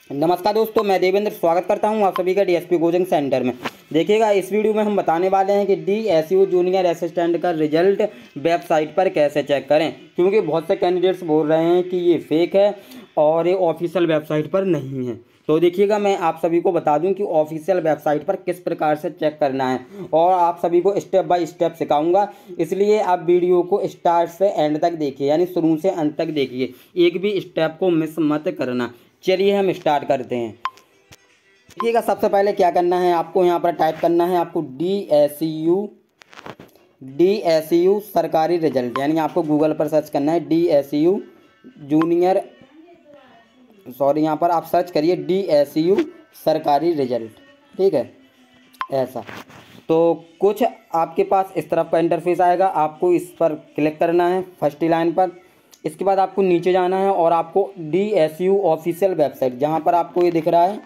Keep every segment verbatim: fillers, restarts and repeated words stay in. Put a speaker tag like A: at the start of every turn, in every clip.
A: नमस्कार दोस्तों, मैं देवेंद्र स्वागत करता हूं आप सभी का डीएसपी कोचिंग सेंटर में। देखिएगा, इस वीडियो में हम बताने वाले हैं कि डीएसयू जूनियर असिस्टेंट का रिजल्ट वेबसाइट पर कैसे चेक करें, क्योंकि बहुत से कैंडिडेट्स बोल रहे हैं कि ये फेक है और ये ऑफिशियल वेबसाइट पर नहीं है। तो देखिएगा, मैं आप सभी को बता दूं कि ऑफिशियल वेबसाइट पर किस प्रकार से चेक करना है और आप सभी को स्टेप बाय स्टेप सिखाऊंगा। इसलिए आप वीडियो को स्टार्ट से एंड तक देखिए, यानी शुरू से अंत तक देखिए, एक भी स्टेप को मिस मत करना। चलिए हम स्टार्ट करते हैं। देखिएगा, सबसे पहले क्या करना है, आपको यहाँ पर टाइप करना है आपको D S U D S U सरकारी रिजल्ट, यानी आपको गूगल पर सर्च करना है D S U junior sorry यहाँ पर आप सर्च करिए डी एस यू सरकारी रिजल्ट। ठीक है, ऐसा तो कुछ आपके पास इस तरफ का इंटरफेस आएगा। आपको इस पर क्लिक करना है फर्स्ट लाइन पर। इसके बाद आपको नीचे जाना है और आपको D S U official website, जहाँ पर आपको ये दिख रहा है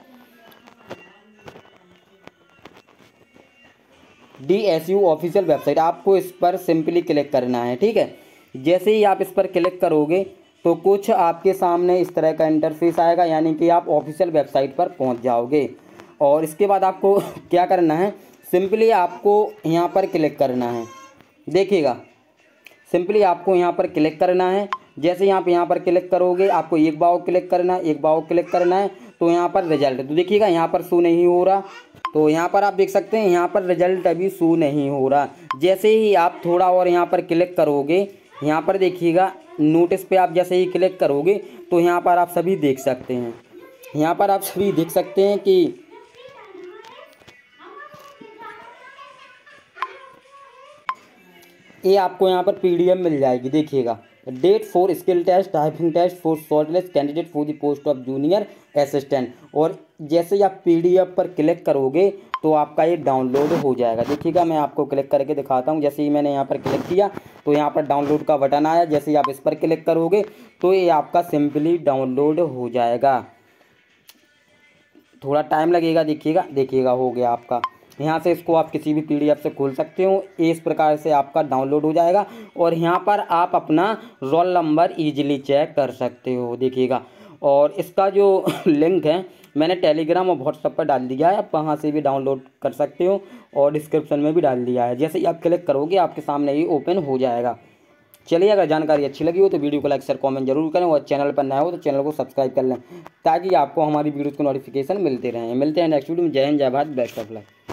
A: D S U official website, आपको इस पर सिंपली क्लिक करना है। ठीक है, जैसे ही आप इस पर क्लिक करोगे तो कुछ आपके सामने इस तरह का इंटरफेस आएगा, यानी कि आप ऑफिशियल वेबसाइट पर पहुंच जाओगे। और इसके बाद आपको क्या करना है, सिंपली आपको यहाँ पर क्लिक करना है। देखिएगा, सिंपली आपको यहाँ पर क्लिक करना है। जैसे यहाँ पे यहाँ पर क्लिक करोगे, आपको एक बार क्लिक करना है, एक बार क्लिक करना है तो यहाँ पर रिजल्ट, तो देखिएगा यहाँ पर शो नहीं हो रहा। तो यहाँ पर आप देख सकते हैं यहाँ पर रिजल्ट अभी शो नहीं हो रहा। जैसे ही आप थोड़ा और यहाँ पर क्लिक करोगे, यहाँ पर देखिएगा नोटिस पे आप जैसे ही क्लिक करोगे तो यहाँ पर आप सभी देख सकते हैं, यहाँ पर आप सभी देख सकते हैं कि ये आपको यहाँ पर पीडीएफ मिल जाएगी। देखिएगा, date for skill test typing test for shortlist candidate for the post of junior assistant. और जैसे ही आप पीडीएफ पर क्लिक करोगे तो आपका ये डाउनलोड हो जाएगा। देखिएगा, मैं आपको क्लिक करके दिखाता हूँ। जैसे ही मैंने यहाँ पर क्लिक किया तो यहाँ पर डाउनलोड का बटन आया। जैसे ही आप इस पर क्लिक करोगे तो ये आपका सिंपली डाउनलोड हो जाएगा। थोड़ा टाइम लगेगा, देखिएगा देखिएगा हो गया आपका। यहाँ से इसको आप किसी भी पीडीएफ से खोल सकते हो। इस प्रकार से आपका डाउनलोड हो जाएगा और यहाँ पर आप अपना रोल नंबर इजीली चेक कर सकते हो। देखिएगा, और इसका जो लिंक है मैंने टेलीग्राम और व्हाट्सएप पर डाल दिया है, आप वहाँ से भी डाउनलोड कर सकते हो और डिस्क्रिप्शन में भी डाल दिया है। जैसे ही आप क्लिक करोगे आपके सामने ही ओपन हो जाएगा। चलिए, अगर जानकारी अच्छी लगी हो तो वीडियो को लाइक शेयर कमेंट जरूर करें और चैनल पर नया हो तो चैनल को सब्सक्राइब कर लें, ताकि आपको हमारी वीडियो की नोटिफिकेशन मिलते रहें। मिलते हैं नेक्स्ट वीडियो में। जय हिंद, जय भारत, बेस्ट ऑफ लक।